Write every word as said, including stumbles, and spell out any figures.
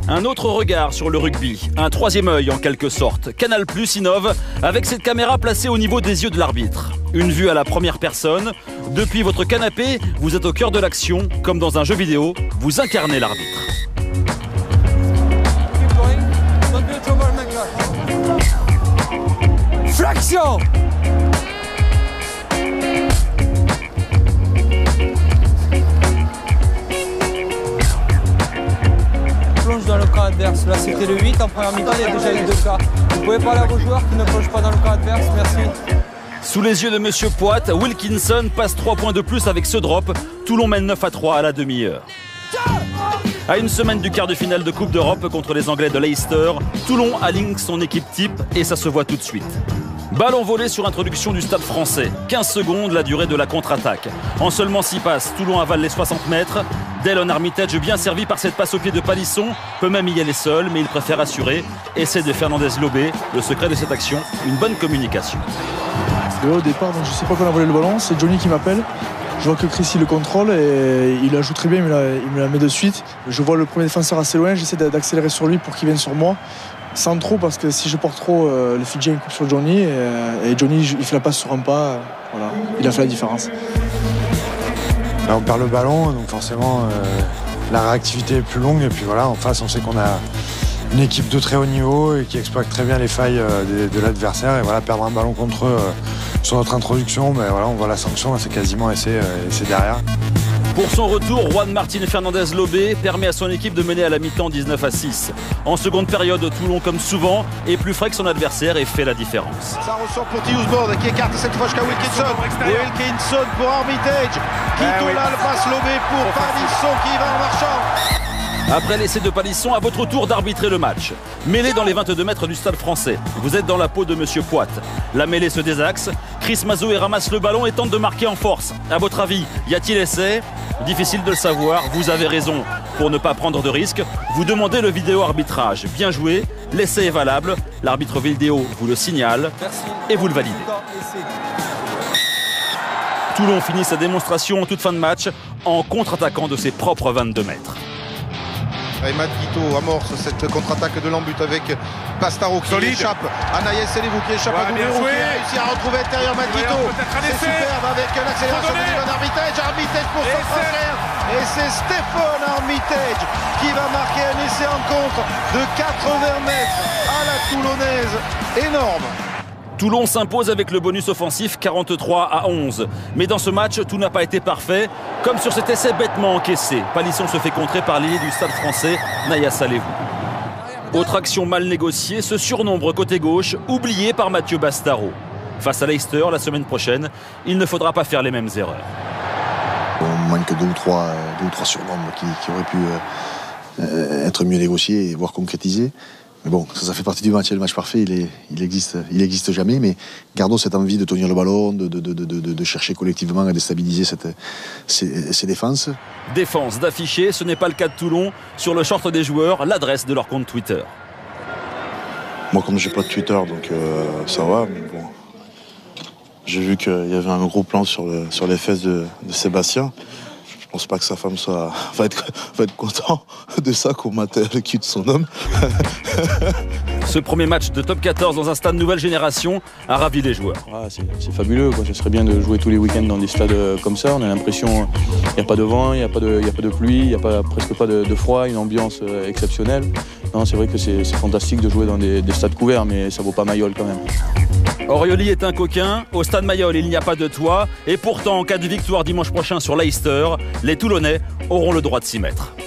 Un autre regard sur le rugby, un troisième œil en quelque sorte. Canal plus innove avec cette caméra placée au niveau des yeux de l'arbitre. Une vue à la première personne. Depuis votre canapé, vous êtes au cœur de l'action. Comme dans un jeu vidéo, vous incarnez l'arbitre. Flexion! Plonge dans le camp adverse. Là, c'était le huit. En première mi-temps, il y a déjà eu deux cas. Vous pouvez parler à vos joueurs qui ne plongent pas dans le camp adverse. Merci. Sous les yeux de Monsieur Poit, Wilkinson passe trois points de plus avec ce drop. Toulon mène neuf à trois à la demi-heure. À une semaine du quart de finale de Coupe d'Europe contre les Anglais de Leicester, Toulon aligne son équipe type et ça se voit tout de suite. Ballon volé sur introduction du Stade Français. quinze secondes, la durée de la contre-attaque. En seulement six passes, Toulon avale les soixante mètres. Delon Armitage, bien servi par cette passe au pied de Palisson, peut même y aller seul, mais il préfère assurer. Essai de Fernandez-Lobé. Le secret de cette action, une bonne communication. Et au départ, donc je ne sais pas qu'on a volé le ballon, c'est Johnny qui m'appelle. Je vois que Chrissy le contrôle et il la joue très bien, il me la, il me la met de suite. Je vois le premier défenseur assez loin, j'essaie d'accélérer sur lui pour qu'il vienne sur moi. Sans trop, parce que si je porte trop, euh, le Fidjien coupe sur Johnny et, et Johnny il fait la passe sur un pas. Euh, voilà, il a fait la différence. Là, on perd le ballon, donc forcément euh, la réactivité est plus longue. Et puis voilà, en face, on sait qu'on a une équipe de très haut niveau et qui exploite très bien les failles euh, de, de l'adversaire. Et voilà, perdre un ballon contre eux euh, sur notre introduction, ben, voilà, on voit la sanction, c'est quasiment essai, euh, essai derrière. Pour son retour, Juan Martin Fernandez-Lobé permet à son équipe de mener à la mi-temps dix-neuf à six. En seconde période, Toulon, comme souvent, est plus frais que son adversaire et fait la différence. Ça ressort pour Tiusborg qui écarte cette fois jusqu'à Wilkinson. Wilkinson pour Armitage qui eh tourne oui. le passe lobé pour Palisson qui va en marchant. Après l'essai de Palisson, à votre tour d'arbitrer le match. Mêlée dans les vingt-deux mètres du Stade Français. Vous êtes dans la peau de Monsieur Poit. La mêlée se désaxe. Chris Mazoué ramasse le ballon et tente de marquer en force. À votre avis, y a-t-il essai? Difficile de le savoir. Vous avez raison. Pour ne pas prendre de risques, vous demandez le vidéo arbitrage. Bien joué. L'essai est valable. L'arbitre vidéo vous le signale. Merci. Et vous le validez. Toulon finit sa démonstration en toute fin de match en contre-attaquant de ses propres vingt-deux mètres. Et Matt Guito amorce cette contre-attaque de l'embut avec Bastaro qui Solide. échappe. Anaïs Selevou qui échappe Ouais, à bien Doumerou joué. qui a réussi à retrouver intérieur Matt Guito. C'est superbe avec l'accélération de Stephen Armitage. Armitage pour son Essai. frère. Et c'est Stephen Armitage qui va marquer un essai en contre de quatre-vingts mètres à la Toulonnaise. Énorme. Toulon s'impose avec le bonus offensif quarante-trois à onze. Mais dans ce match, tout n'a pas été parfait. Comme sur cet essai bêtement encaissé. Palisson se fait contrer par l'ailier du Stade Français, Naya Salevou. Autre action mal négociée, ce surnombre côté gauche, oublié par Mathieu Bastaro. Face à Leicester la semaine prochaine, il ne faudra pas faire les mêmes erreurs. On manque deux ou trois, deux ou trois surnombres qui, qui auraient pu euh, être mieux négociés et voire concrétisés. Mais bon, ça, ça fait partie du match. Le match parfait, il, est, il, existe, il existe jamais. Mais gardons cette envie de tenir le ballon, de, de, de, de, de chercher collectivement à déstabiliser cette, ces, ces défenses. Défense d'afficher, ce n'est pas le cas de Toulon. Sur le short des joueurs, l'adresse de leur compte Twitter. Moi, comme j'ai pas de Twitter, donc euh, ça va. Mais bon, j'ai vu qu'il y avait un gros plan sur, le, sur les fesses de, de Sébastien. Je pense pas que sa femme soit, va, être, va être content de ça, qu'on mate le cul de son homme. Ce premier match de top quatorze dans un stade nouvelle génération a ravi les joueurs. Ah, c'est fabuleux, quoi. Ce serait bien de jouer tous les week-ends dans des stades comme ça. On a l'impression qu'il n'y a pas de vent, il n'y a, a pas de pluie, il n'y a pas, presque pas de, de froid, une ambiance exceptionnelle. C'est vrai que c'est fantastique de jouer dans des, des stades couverts, mais ça vaut pas Mayol quand même. Orioli est un coquin, au stade Mayol il n'y a pas de toit, et pourtant en cas de victoire dimanche prochain sur Leicester, les Toulonnais auront le droit de s'y mettre.